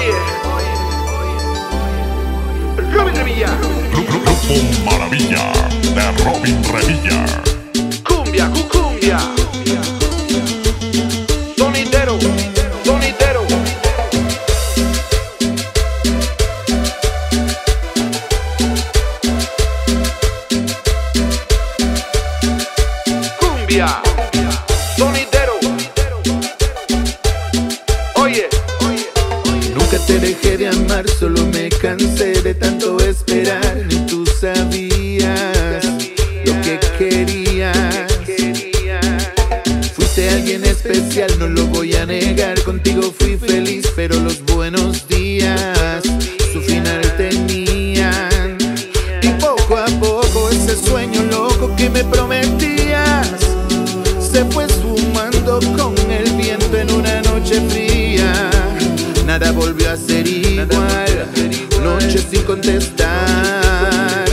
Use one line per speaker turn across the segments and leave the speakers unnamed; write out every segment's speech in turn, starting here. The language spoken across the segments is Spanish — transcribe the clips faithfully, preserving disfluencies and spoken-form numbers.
Oye, Robin Revilla.
Grupo Maravilla de Robin Revilla.
Cumbia, cucumbia. Sonidero, sonidero. Cumbia, sonidero. Oye,
nunca te dejé de amar, solo me cansé de tanto esperar. Ni tú sabías lo que querías. Fuiste alguien especial, no lo voy a negar. Contigo fui feliz, pero los buenos días su final tenían. Y poco a poco ese sueño loco que me prometías se fue esfumando con el viento en una noche fría. Nada volvió a ser igual, noche sin contestar.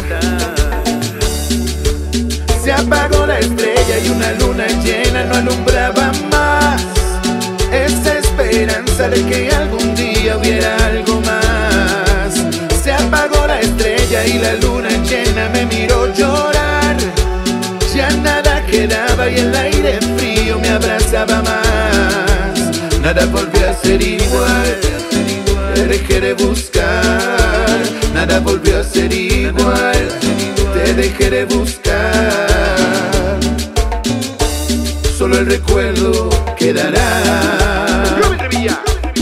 Se apagó la estrella y una luna llena no alumbraba más esa esperanza de que algún día hubiera algo más. Se apagó la estrella y la luna llena me miró llorar. Ya nada quedaba y el aire frío me abrazaba más. Nada volvió a ser igual, te dejé de buscar. Nada volvió a ser igual, te dejé de buscar. Solo el recuerdo quedará.
Robin Revilla.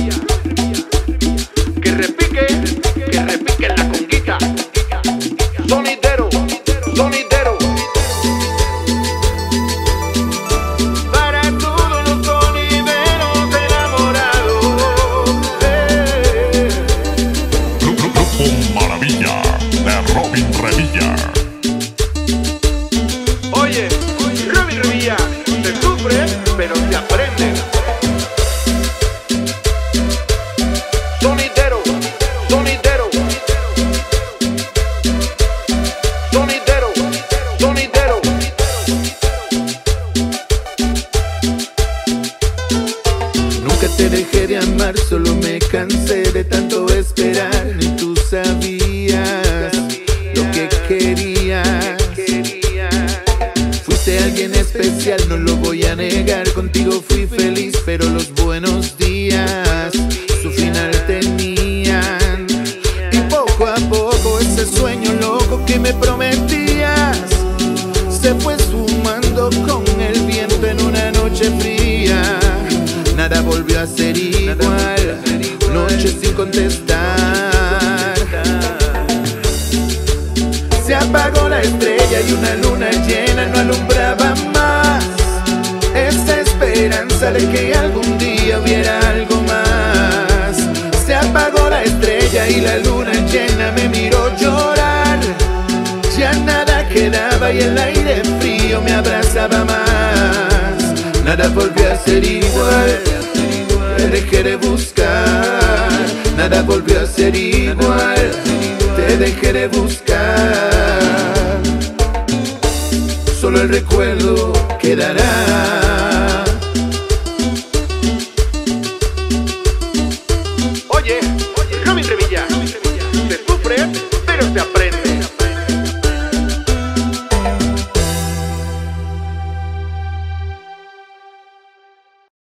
Que repique, que repique la conguita. Sonidero, sonidero. Para todos los sonideros enamorados. Eh.
Grupo Maravilla de Robin Revilla.
Oye, Robin Revilla, se sufre, pero se aprende. Sonidero, sonidero. Sonidero, sonidero.
Nunca te dejé de amar, solo me cansé de tanto esperar. Ni tú sabías lo que querías. Fuiste alguien especial, no lo voy a negar. Contigo fui feliz, pero los buenos días su final tenían. Y poco a poco ese sueño loco que me prometías se fue esfumando con el viento en una noche fría. Nada volvió a ser igual, noche sin contestar. Se apagó la estrella y una luna llena no alumbraba más esa esperanza de que algún día hubiera algo más. Se apagó la estrella y la luna llena me miró llorar. Ya nada quedaba y el aire frío me abrazaba más. Nada volvió a ser igual, te dejé de buscar. Nada volvió a ser igual, te dejé de buscar. Solo el recuerdo quedará.
Oye.